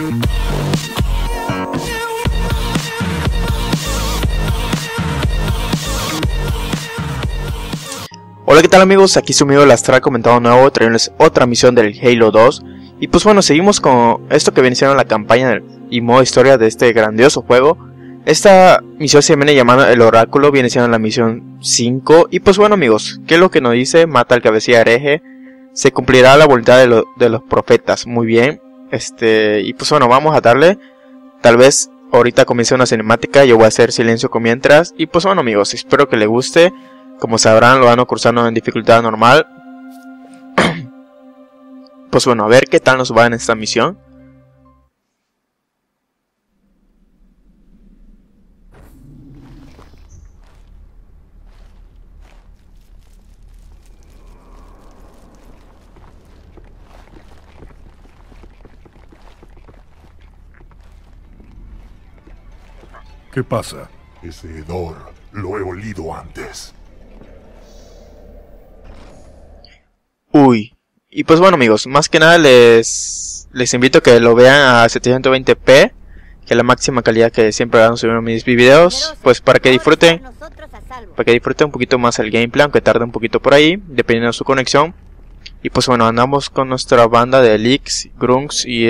Hola, ¿qué tal amigos? Aquí su amigo Lastral comentando nuevo, trayéndoles otra misión del Halo 2. Y pues bueno, seguimos con esto que viene siendo la campaña y modo historia de este grandioso juego. Esta misión se viene llamando El Oráculo, viene siendo la misión 5. Y pues bueno amigos, ¿qué es lo que nos dice? Mata al cabecilla hereje, se cumplirá la voluntad de los profetas. Muy bien, y pues bueno, vamos a darle. Tal vez ahorita comience una cinemática, yo voy a hacer silencio con mientras. Y pues bueno amigos, espero que les guste. Como sabrán, lo van a cursando en dificultad normal. Pues bueno, a ver qué tal nos va en esta misión. ¿Qué pasa? Ese hedor lo he olido antes. Uy, y pues bueno amigos, más que nada les invito a que lo vean a 720p, que es la máxima calidad que siempre van a subir en mis videos, pues para que disfruten un poquito más el gameplay, aunque tarde un poquito por ahí, dependiendo de su conexión. Y pues bueno, andamos con nuestra banda de Elix, Grunts y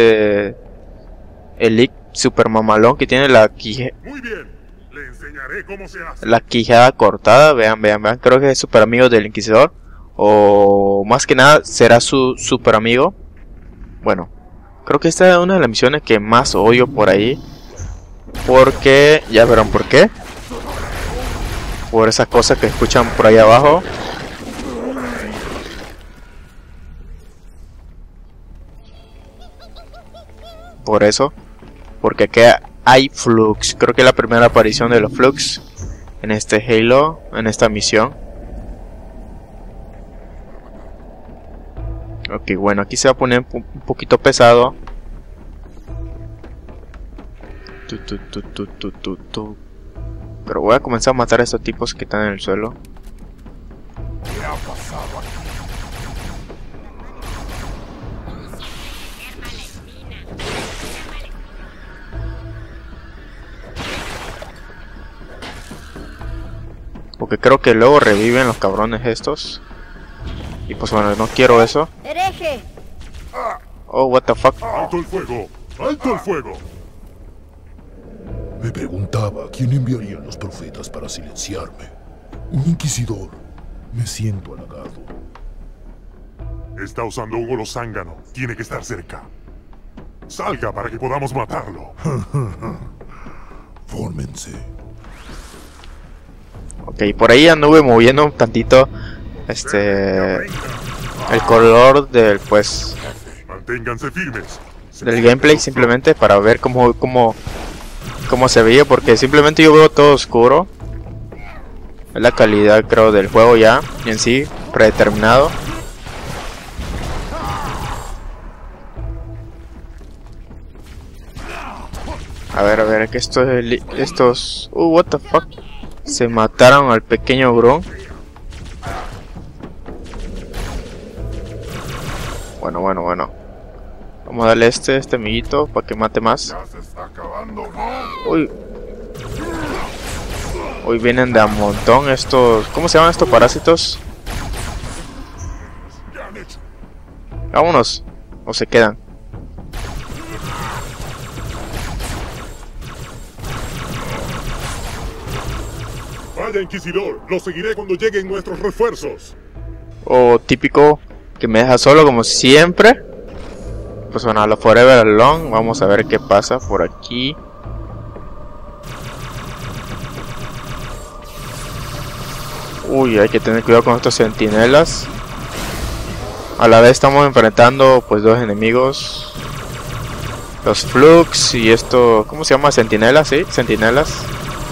Elix super mamalón que tiene la Muy bien, le enseñaré cómo se hace. La quijada cortada, vean, creo que es super amigo del Inquisidor. O más que nada será su super amigo. Bueno, creo que esta es una de las misiones que más odio por ahí. Porque, ya verán por qué. Por esas cosas que escuchan por ahí abajo. Por eso. Porque aquí hay Flux. Creo que es la primera aparición de los Flux en este Halo, en esta misión. Ok, bueno, aquí se va a poner un poquito pesado. Pero voy a comenzar a matar a estos tipos que están en el suelo. ¿Qué ha pasado aquí? Porque creo que luego reviven los cabrones estos. Y pues bueno, no quiero eso. ¡Hereje! Oh, what the fuck. ¡Alto el fuego! ¡Alto el fuego! Me preguntaba quién enviarían los profetas para silenciarme. Un inquisidor. Me siento halagado. Está usando un holozángano. Tiene que estar cerca. Salga para que podamos matarlo. Fórmense. Ok, por ahí anduve moviendo un tantito el color del Manténganse firmes. del gameplay, simplemente para ver cómo se veía, porque simplemente yo veo todo oscuro. Es la calidad, creo, del juego ya en sí predeterminado. A ver, que estos what the fuck, se mataron al pequeño Grunt. Bueno. Vamos a darle este amiguito para que mate más. Ya se está acabando, ¿no? Uy, vienen de a montón estos. ¿Cómo se llaman estos parásitos? ¿Qué han hecho? Vámonos. O se quedan. Vaya Inquisidor, lo seguiré cuando lleguen nuestros refuerzos. O típico que me deja solo como siempre. Pues bueno, a lo Forever Alone. Vamos a ver qué pasa por aquí. Uy, hay que tener cuidado con estos centinelas. A la vez estamos enfrentando pues dos enemigos. Los Flux y esto... ¿Cómo se llama? Centinelas, sí, centinelas.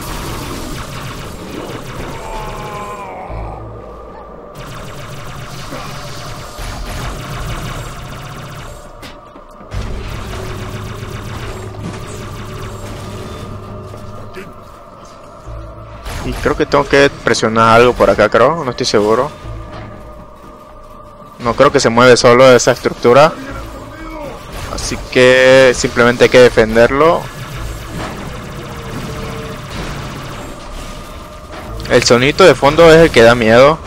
Y creo que tengo que presionar algo por acá, creo. No estoy seguro. No creo que se mueve solo esa estructura. Así que simplemente hay que defenderlo. El sonito de fondo es el que da miedo.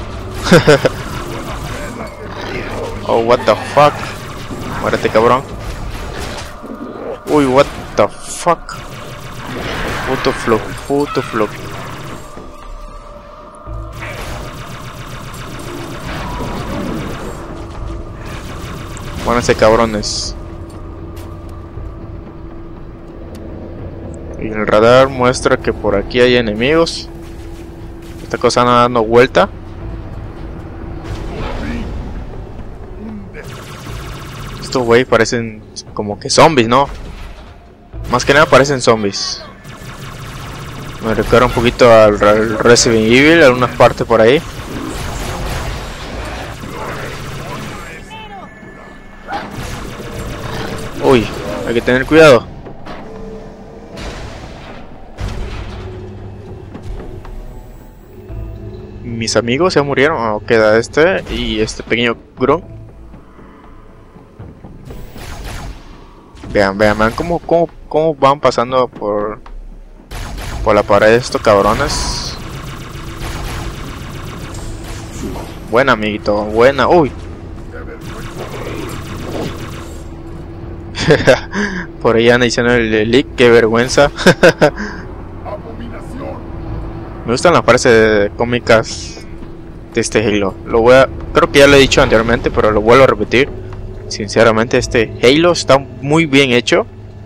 Oh, what the fuck. Muérete, cabrón. Uy, what the fuck. Puto flop, puto flop. Pónganse cabrones. Y el radar muestra que por aquí hay enemigos. Esta cosa anda dando vuelta. Estos güey parecen como que zombies, ¿no? Más que nada parecen zombies. Me recuerda un poquito al Resident Evil, algunas partes por ahí. Uy, hay que tener cuidado. Mis amigos ya murieron. Oh, queda este y este pequeño Grunt. Vean cómo van pasando por la pared de estos cabrones. Buena, amiguito, buena. Uy. Por ahí anda diciendo el leak, qué vergüenza. Me gustan las partes cómicas de este Halo. Creo que ya lo he dicho anteriormente, pero lo vuelvo a repetir. Sinceramente, este Halo está muy bien hecho.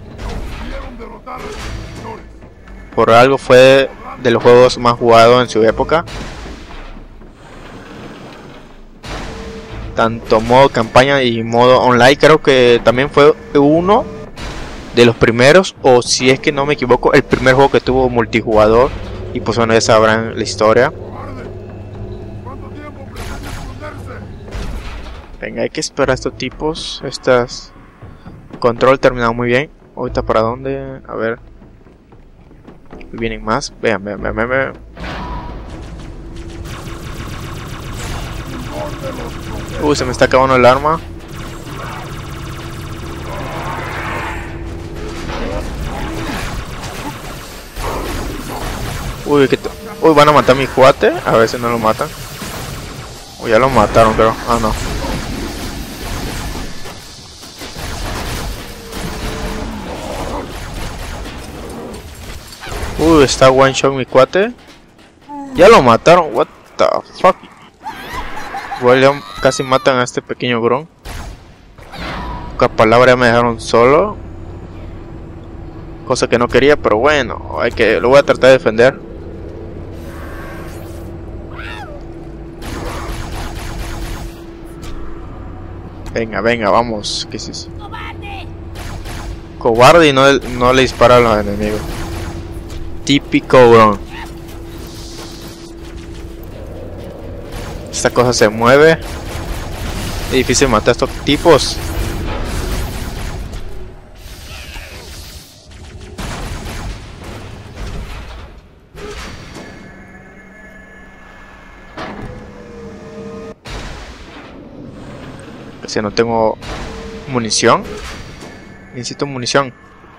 Por algo fue de los juegos más jugados en su época. Tanto modo campaña y modo online. Creo que también fue uno de los primeros, o si es que no me equivoco, el primer juego que tuvo multijugador. Y pues bueno, ya sabrán la historia. Venga, hay que esperar a estos tipos. Estas control terminado muy bien. Ahorita para dónde, a ver. Vienen más. Vean. Se me está acabando el arma. Uy, van a matar a mi cuate. A ver si no lo matan. Uy, ya lo mataron, creo. Ah, no. Uy, está one shot mi cuate. Ya lo mataron. What the fuck. Igual ya casi matan a este pequeño Grunt. Pocas palabras, ya me dejaron solo. Cosa que no quería, pero bueno, lo voy a tratar de defender. Venga, vamos. ¿Qué es eso? Cobarde y no le dispara a los enemigos. Típico Grunt. Esta cosa se mueve. Es difícil matar a estos tipos. Casi no tengo munición. Necesito munición.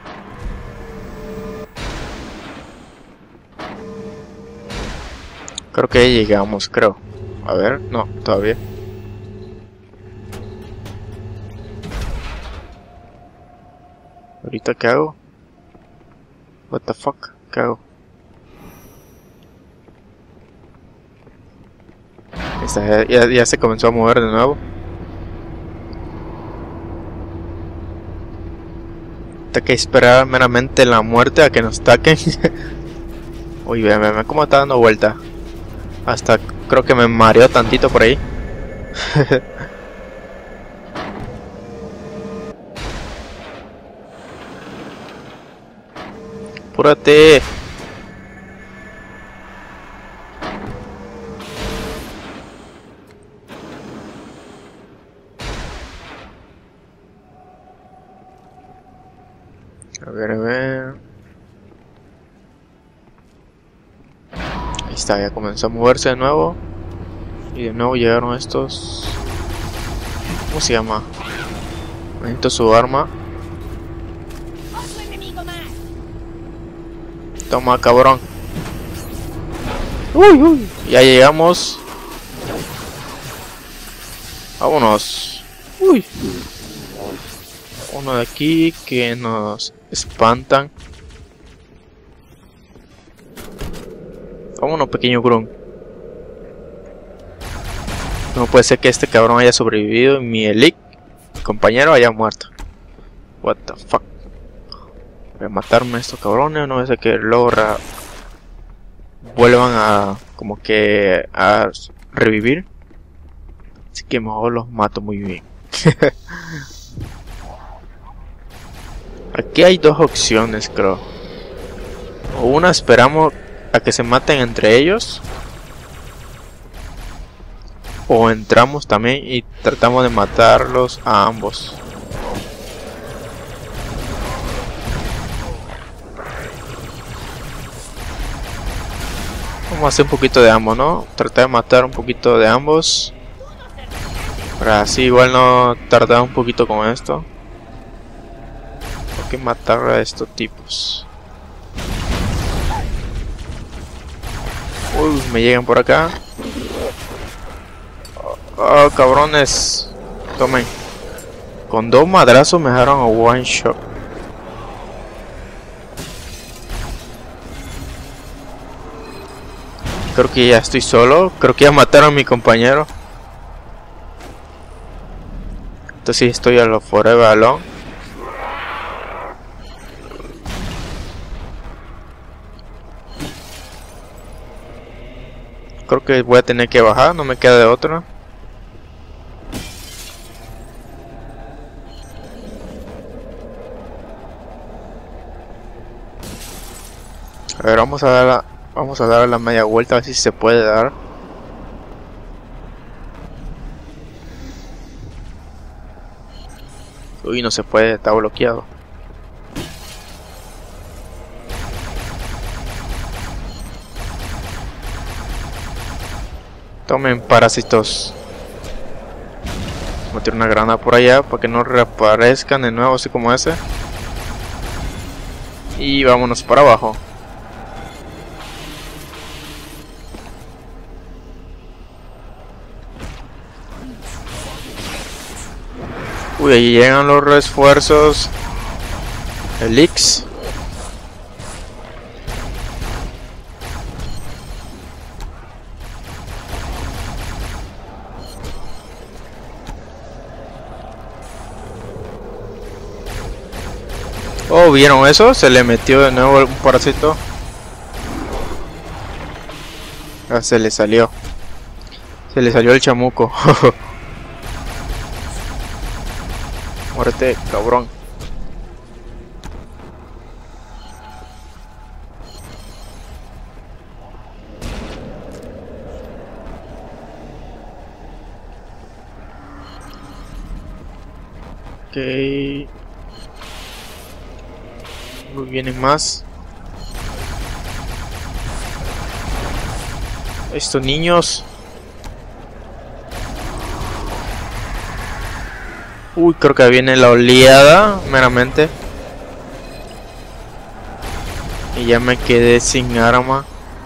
Creo que ya llegamos, creo. A ver, no, todavía. ¿Ahorita qué hago? What the fuck? ¿Qué hago? Ya se comenzó a mover de nuevo. Hay que esperar meramente la muerte a que nos ataquen. Uy, vean cómo está dando vuelta. Hasta creo que me mareó tantito por ahí. Apúrate. A ver. Ahí está, ya comenzó a moverse de nuevo. Y de nuevo llegaron estos... ¿Cómo se llama? Necesito su arma. Toma, cabrón. Uy, uy. Ya llegamos. Vámonos. Uy. Uno de aquí que nos espantan. Vámonos, pequeño Grun. No puede ser que este cabrón haya sobrevivido y mi compañero haya muerto. What the fuck. Voy a matarme a estos cabrones. No es que luego vuelvan a como que a revivir. Así que mejor los mato muy bien. Aquí hay dos opciones, creo. O una, esperamos a que se maten entre ellos. O entramos también y tratamos de matarlos a ambos. Vamos a hacer un poquito de ambos, ¿no? Tratar de matar un poquito de ambos. Para así igual no tardar un poquito con esto. Tengo que matar a estos tipos. Uy, me llegan por acá. Oh, cabrones. Tomen. Con dos madrazos me dejaron a one shot. Creo que ya estoy solo. Creo que ya mataron a mi compañero. Entonces sí, estoy a lo forever alone. Creo que voy a tener que bajar. No me queda de otra. A ver, vamos a dar la media vuelta a ver si se puede dar. Uy, no se puede, está bloqueado. Tomen, parásitos. Voy a tirar una granada por allá para que no reaparezcan de nuevo así como ese. Y vámonos para abajo. Uy, ahí llegan los refuerzos. Elix. Oh, ¿vieron eso? Se le metió de nuevo un parásito. Ah, se le salió. Se le salió el chamuco. Muérete, cabrón. Ok. Vienen más. Estos niños. Uy, creo que viene la oleada, meramente. Y ya me quedé sin arma.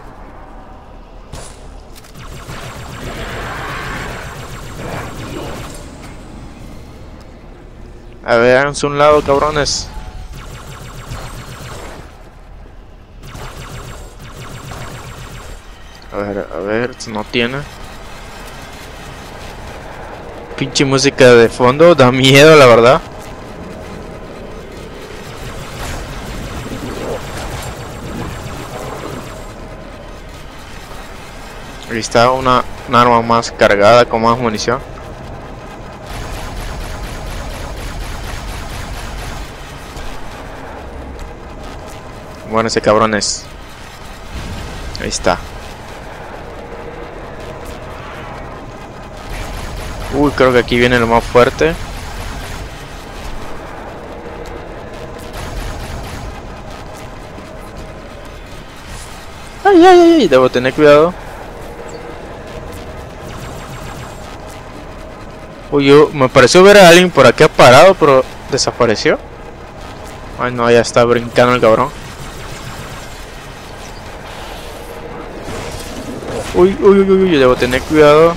A ver, háganse un lado, cabrones. A ver, no tiene. Pinche música de fondo, da miedo la verdad. Ahí está una arma más cargada con más munición. Bueno, ese cabrón es. Ahí está. Uy, creo que aquí viene lo más fuerte. Ay, ay, ay, debo tener cuidado. Uy, me pareció ver a alguien por acá parado, pero desapareció. Ay, no, ya está brincando el cabrón. Uy, uy, uy, uy, debo tener cuidado.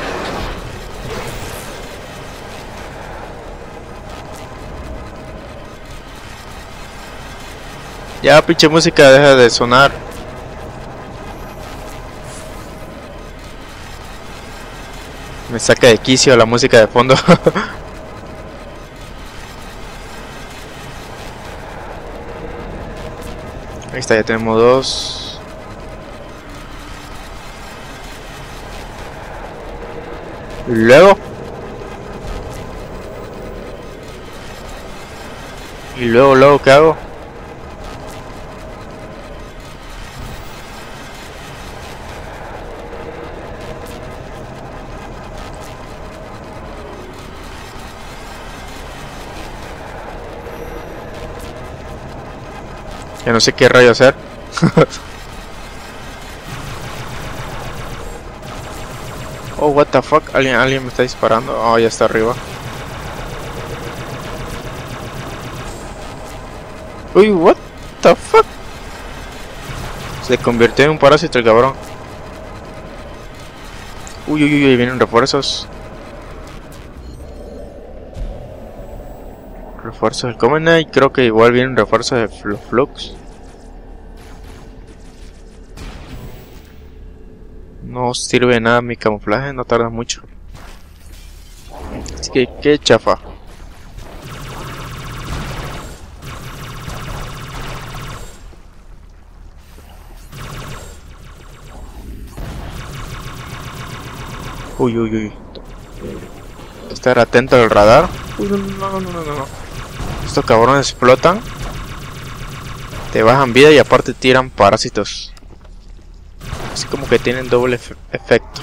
Ya, pinche música, deja de sonar. Me saca de quicio la música de fondo. Ahí está, ya tenemos dos. Y luego. Y luego, ¿qué hago? Ya no sé qué rayo hacer. Oh, what the fuck, alguien me está disparando. Oh, ya está arriba. Uy, what the fuck. Se convirtió en un parásito el cabrón. Uy, uy, uy, vienen refuerzos. Refuerzos del Covenant y creo que igual vienen refuerzos de Flux. No sirve de nada mi camuflaje, no tarda mucho. Así que qué chafa. Uy, uy, uy. Estar atento al radar. Uy, no. Estos cabrones explotan. Te bajan vida y aparte tiran parásitos. Así como que tienen doble efecto.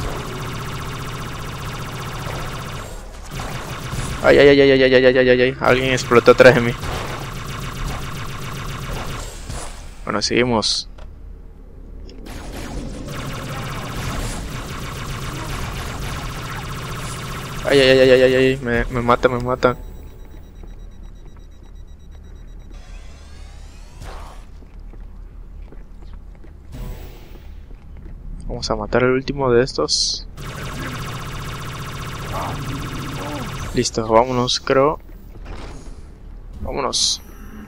Ay. Alguien explotó atrás de mí. Bueno, seguimos. Ay, me matan. Vamos a matar al último de estos. Listo, vámonos, creo. Vámonos.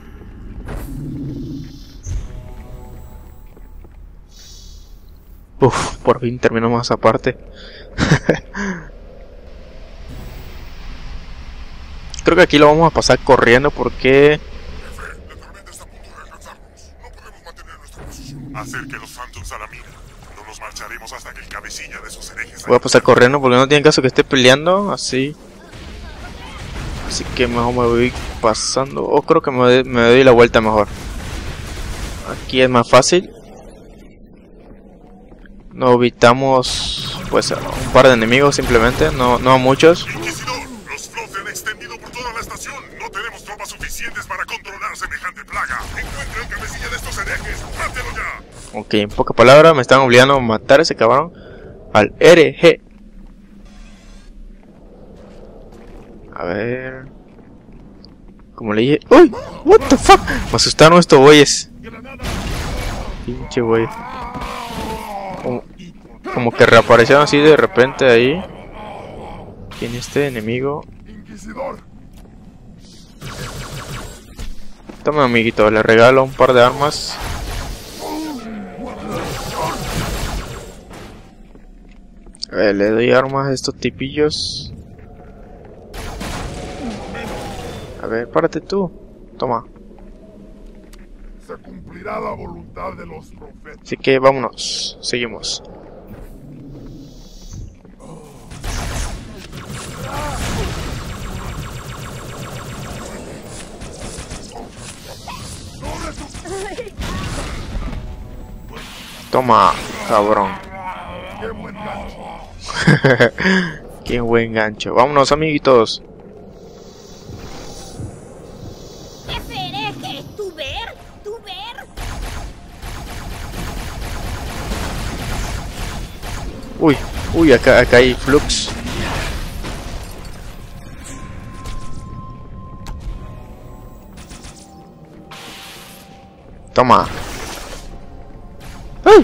Uf, por fin terminamos esa parte. Creo que aquí lo vamos a pasar corriendo porque... La tormenta está a punto de alcanzarnos. No podemos mantener nuestra posición. Acerque los Phantoms a la mina. No nos marcharemos hasta que el cabecilla de esos herejes... Voy a pasar corriendo porque no tiene caso que esté peleando así. Así que mejor me voy pasando. O creo que me doy la vuelta mejor. Aquí es más fácil. No evitamos pues un par de enemigos simplemente, no a muchos. Inquisidor, los Flood se han extendido por toda la estación. No tenemos tropas suficientes para controlar semejante plaga. Encuentra el cabecilla de estos herejes. ¡Mátelo ya! Ok, en pocas palabras me están obligando a matar a ese cabrón. Al hereje. A ver. Como le dije. ¡Uy! What the fuck. Me asustaron estos güeyes. Pinche güey. Como que reaparecieron así de repente ahí. ¿Quién es este enemigo? Inquisidor. Toma, amiguito, le regalo un par de armas. A ver, le doy armas a estos tipillos. A ver, párate tú. Toma. Se cumplirá la voluntad de los profetas. Así que vámonos, seguimos. Toma, cabrón. ¡Qué buen gancho! Qué buen gancho. Vámonos, amiguitos. ¡Ese hereje! ¿Tú ver? Uy, acá hay Flux. Toma. ¡Ay!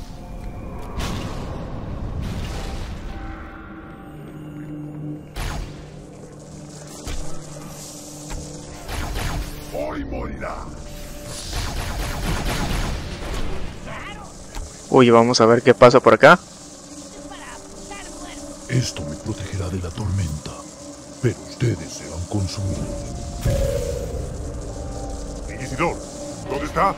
Hoy morirá. Uy, vamos a ver qué pasa por acá. Esto me protegerá de la tormenta, pero ustedes serán consumidos. Inquisidor, ¿dónde está?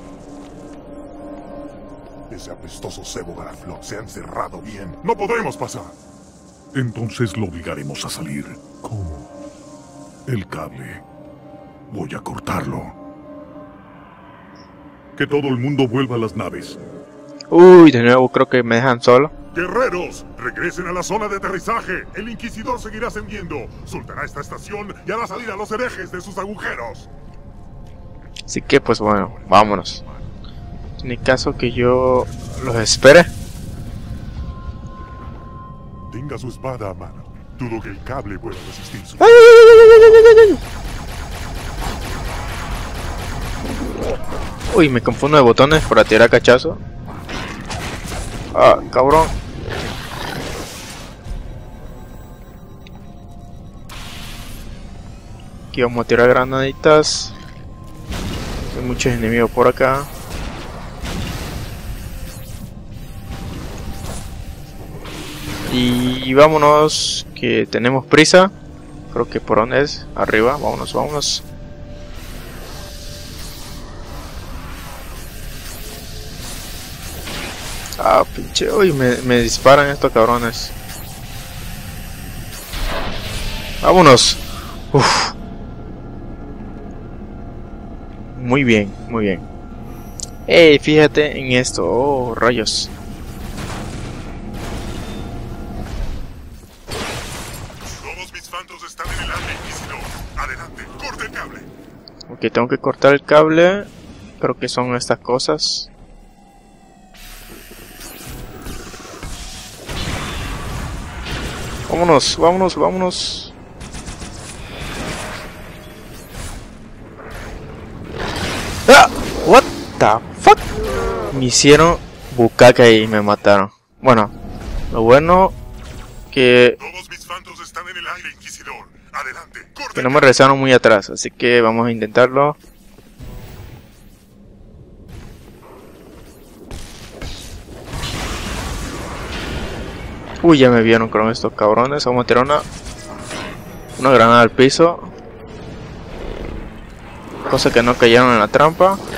Ese apestoso cebo Garaflot se ha encerrado bien. ¡No podremos pasar! Entonces lo obligaremos a salir. ¿Cómo? El cable. Voy a cortarlo. Que todo el mundo vuelva a las naves. Uy, de nuevo creo que me dejan solo. ¡Guerreros! ¡Regresen a la zona de aterrizaje! El Inquisidor seguirá ascendiendo. Soltará esta estación y hará salir a los herejes de sus agujeros. Así que pues bueno, vámonos. Ni caso que yo los espere. Tenga su espada a mano. Dudo que el cable pueda resistir su... ¡Ay, ay, ay, ay, ay! Uy, me confundo de botones para tirar cachazo. Ah, cabrón. Aquí vamos a tirar granaditas. Hay muchos enemigos por acá. Y vámonos, que tenemos prisa. Creo que por dónde es, arriba, vámonos, vámonos. Ah, pinche, uy, me disparan estos cabrones. Vámonos. Uf. Muy bien, muy bien. Ey, fíjate en esto, oh, rayos. Todos mis fantos están en el aire, Inquisidor. Adelante, corte el cable. Ok, tengo que cortar el cable. Creo que son estas cosas. Vámonos, vámonos, vámonos. ¡Ah! What the fuck? Me hicieron bucaque y me mataron. Bueno, lo bueno que Todos mis fantos están en el aire, Inquisidor. Adelante, corte que el no me regresaron muy atrás, así que vamos a intentarlo. Uy, ya me vieron con estos cabrones. Vamos a tirar una granada al piso. Cosa que no cayeron en la trampa. uno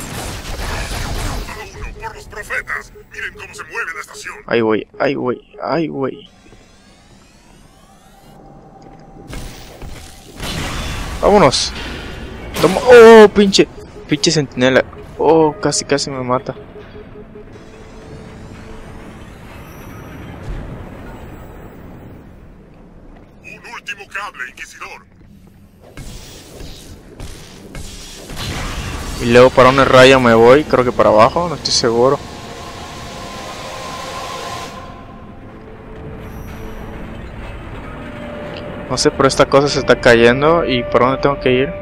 por los profetas. Miren cómo se mueve la estación. Ay, güey, ay, güey, ay, güey. Vámonos. Toma. Oh, pinche centinela. Oh, casi me mata. Un último cable, Inquisidor. Y luego para una raya me voy, creo que para abajo, no estoy seguro. No sé, pero esta cosa se está cayendo. ¿Y por dónde tengo que ir?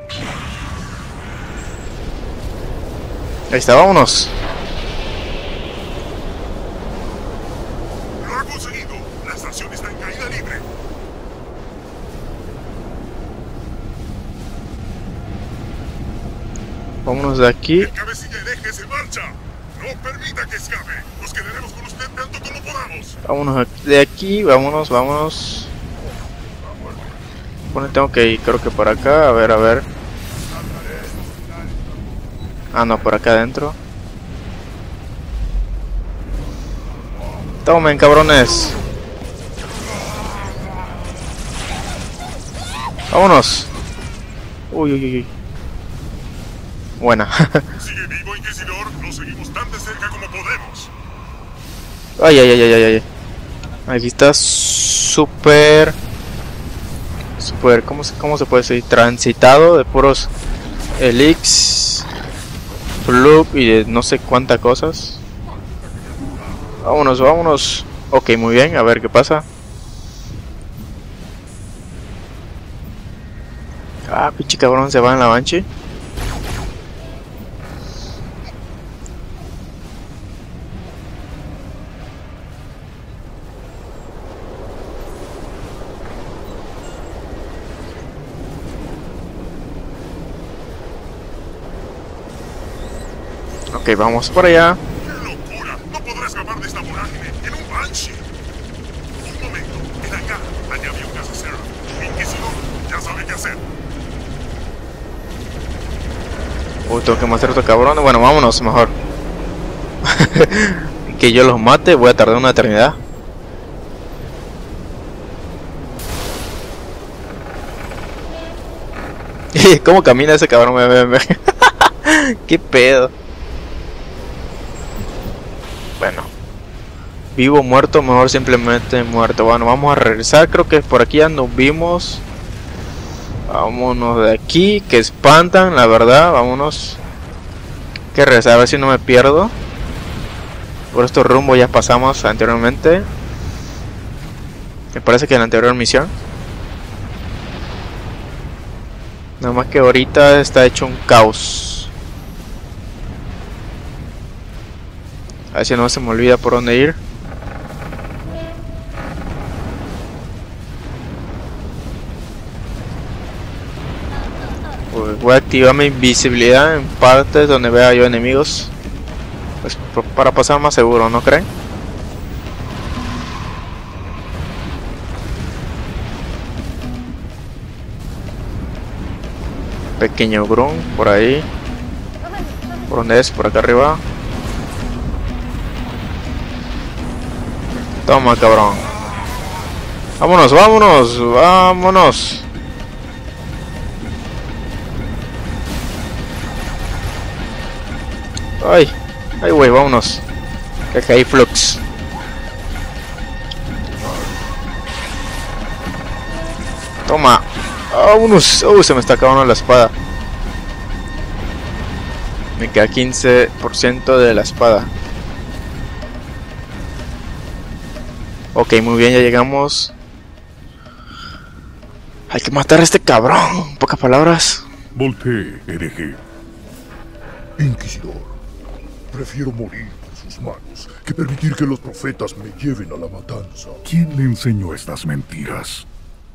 Ahí está, vámonos. Lo ha conseguido. La estación está en caída libre. Vámonos de aquí. El cabecilla hereje se marcha. No permita que escape. Nos quedaremos con usted tanto como podamos. Vámonos de aquí, vámonos, vámonos. ¿Dónde tengo que ir? Creo que por acá, a ver, a ver. Ah, no, por acá adentro. Tomen, cabrones. Vámonos. Uy, uy, uy. Buena. Sigue vivo, Inquisidor. Nos seguimos tan de cerca como podemos. Ay, ay, ay, ay, ay. Aquí está súper... ¿cómo se puede decir? Transitado de puros elix, plug y de no sé cuántas cosas. Vámonos, vámonos. Ok, muy bien, a ver qué pasa. Ah, pinche cabrón, se va en la Banshee. Ok, vamos por allá. ¡Qué locura! No podrá escapar de esta vorágine en un Banshee. Un momento, el hangar añadió un gas Seraph. Inquisidor ya sabe qué hacer. Tengo que matar a otro cabrón. Bueno, vámonos mejor. Que yo los mate, voy a tardar una eternidad. ¿Cómo camina ese cabrón? ¿Qué pedo? Bueno, vivo, muerto, mejor simplemente muerto. Bueno, vamos a regresar. Creo que por aquí ya nos vimos. Vámonos de aquí, que espantan, la verdad. Vámonos. Que regresar, a ver si no me pierdo. Por estos rumbos ya pasamos anteriormente. Me parece que en la anterior misión. Nada más que ahorita está hecho un caos. A ver si no se me olvida por dónde ir. Pues voy a activar mi invisibilidad en partes donde vea yo enemigos. Pues para pasar más seguro, ¿no creen? Pequeño Grun por ahí. ¿Por dónde es? Por acá arriba. Toma, cabrón. Vámonos, vámonos, vámonos. Ay, ay, güey, vámonos. Que acá hay flux. Toma. Vámonos. Se me está acabando la espada. Me queda 15% de la espada. Ok, muy bien, ya llegamos. Hay que matar a este cabrón. En pocas palabras. Voltee, hereje. Inquisidor, prefiero morir por sus manos que permitir que los profetas me lleven a la matanza. ¿Quién le enseñó estas mentiras?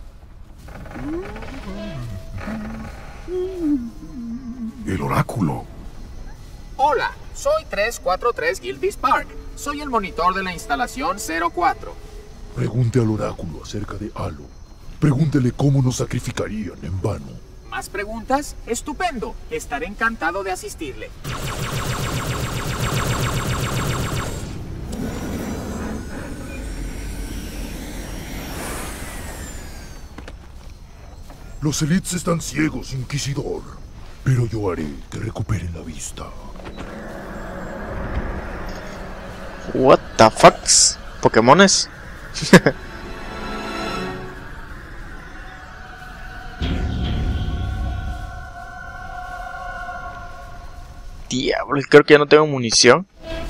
El oráculo. Hola, soy 343 Gilby Spark. Soy el monitor de la instalación 04. Pregunte al oráculo acerca de Halo. Pregúntele cómo nos sacrificarían en vano. ¿Más preguntas? Estupendo. Estaré encantado de asistirle. Los elites están ciegos, Inquisidor. Pero yo haré que recuperen la vista. What the fucks? ¿Pokémones? Diablo, creo que ya no tengo munición.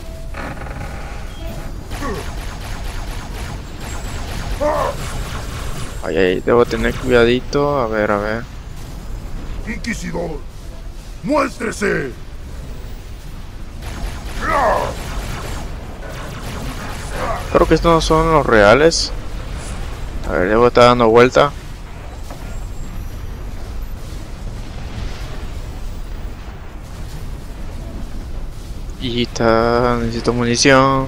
Ay, ay, debo tener cuidadito. A ver, a ver. Inquisidor, muéstrese. Creo que estos no son los reales. A ver, debo estar dando vuelta. Y está, necesito munición.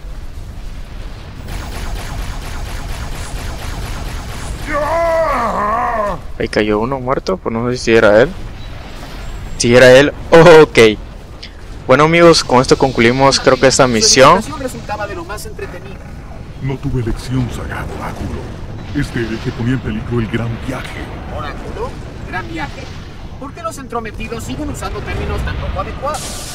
Ahí cayó uno muerto, pues no sé si era él. Si era él, ok. Bueno amigos, con esto concluimos creo que esta misión. Resultaba de lo más entretenida. No tuve elección, sagrado oráculo. Este hereje ponía en peligro el gran viaje. ¿Oráculo? ¿Gran viaje? ¿Por qué los entrometidos siguen usando términos tan poco adecuados?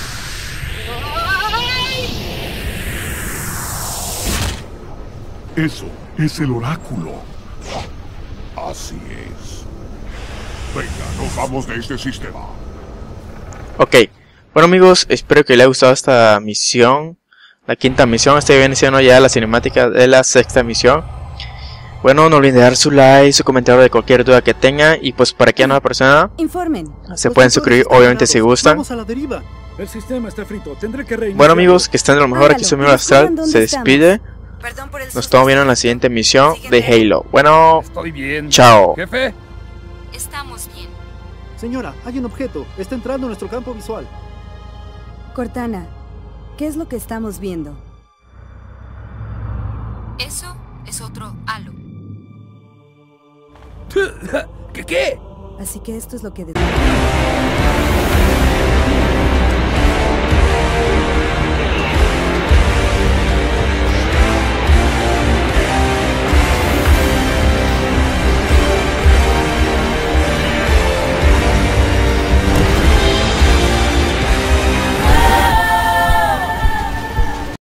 Eso es el oráculo. Así es. Venga, nos vamos de este sistema. Ok, bueno amigos, espero que les haya gustado esta misión. La quinta misión, esta viene siendo ya la cinemática de la sexta misión. Bueno, no olviden dejar su like, su comentario de cualquier duda que tengan. Y pues para que nueva persona Informen. se pueden suscribir obviamente si gustan. Vamos a la deriva. El sistema está frito. Tendré que reiniciar. Bueno amigos, que estén de lo mejor. Aquí su amigo Astral se despide. Nos estamos viendo en la siguiente misión de Halo. Bueno, Estoy bien. chao. Jefe. Estamos bien. Señora, hay un objeto. Está entrando en nuestro campo visual. Cortana, ¿qué es lo que estamos viendo? Eso es otro halo. ¿Qué? Así que esto es lo que...